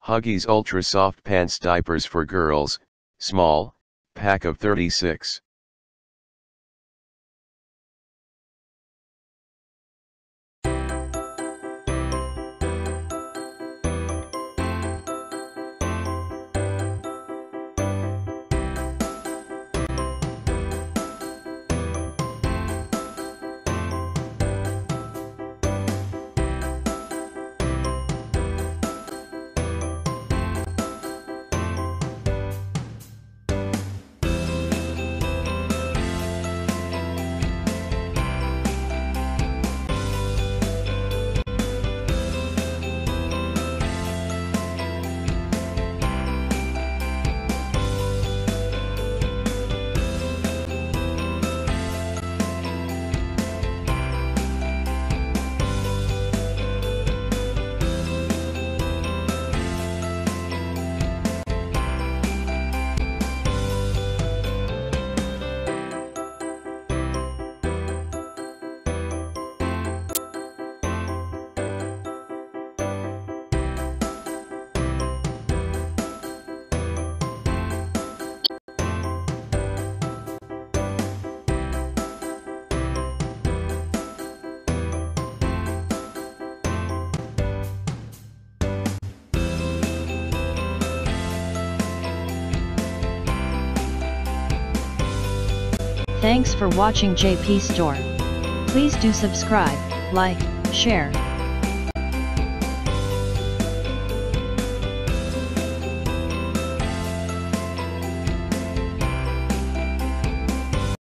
Huggies Ultra Soft Pants Diapers for Girls, Small, Pack of 36. Thanks for watching JP Store. Please do subscribe, like, share,